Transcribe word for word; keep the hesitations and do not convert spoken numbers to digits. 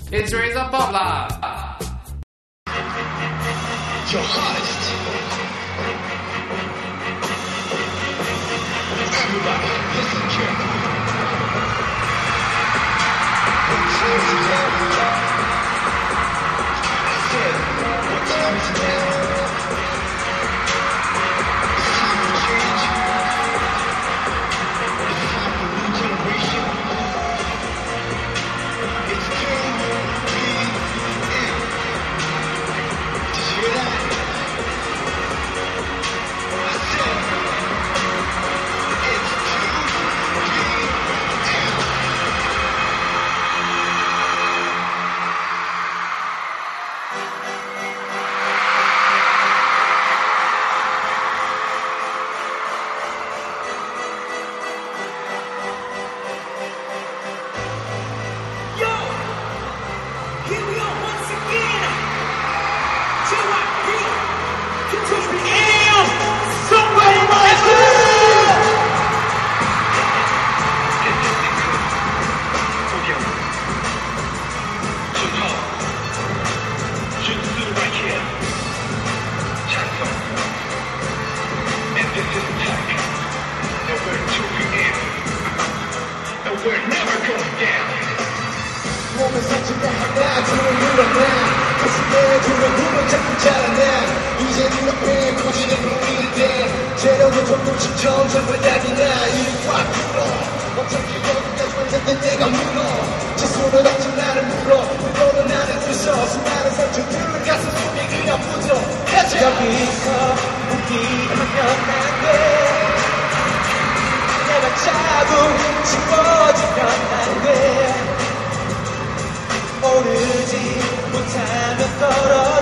History is a poplar. Your hottest. Everybody, listen carefully. What time is it now? I said, what time is it now? It's time for change. It's time for new generation. It's M N. Did you hear that? I said, it's two P M Yo! Here we are once again. J Y P to two P M. Somebody let's go! And this is tech. And we're two P M. And we're never going down. 몸을 사치다 하나 둘을 눌러놔 가슴에 둘을 불어 자꾸 자라나 이제 눈앞에 고지는 보이는데 재료도 조금씩 점점 바닥이나 이리 확 불어 어차피 거기까지 완전히 내가 물어 제 손은 없지 나를 물어 물어도 나는 들서 수많은 상처들을 가슴 속에 그냥 묻어 해줘 여기서 포기하면 안 돼. 내가 자꾸 지워지면 안 돼. 오르지 못하면 떨어